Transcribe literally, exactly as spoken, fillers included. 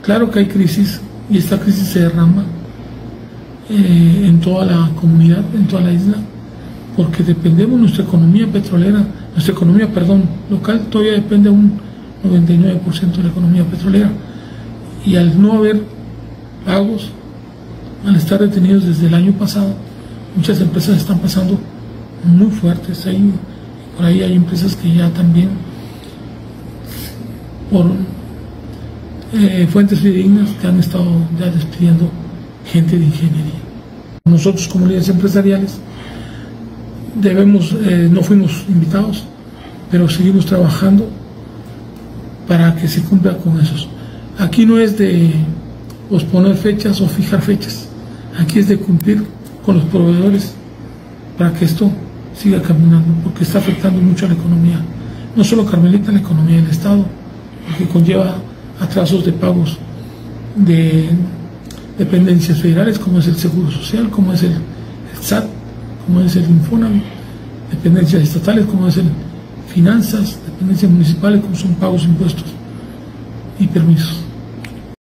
Claro que hay crisis y esta crisis se derrama eh, en toda la comunidad, en toda la isla, porque dependemos, nuestra economía petrolera, nuestra economía, perdón, local todavía depende un noventa y nueve por ciento de la economía petrolera, y al no haber pagos, al estar detenidos desde el año pasado, muchas empresas están pasando muy fuertes. Ahí, por ahí hay empresas que ya también, por eh, fuentes fidedignas, que han estado ya despidiendo gente de ingeniería. Nosotros como líderes empresariales debemos, eh, no fuimos invitados, pero seguimos trabajando para que se cumpla con esos. Aquí no es de posponer fechas o fijar fechas, aquí es de cumplir con los proveedores para que esto siga caminando, porque está afectando mucho a la economía, no solo Carmelita, la economía del Estado, porque conlleva atrasos de pagos de dependencias federales, como es el Seguro Social, como es el, el S A T, como es el Infonavit, dependencias estatales, como es el Finanzas, dependencias municipales, como son pagos, impuestos y permisos.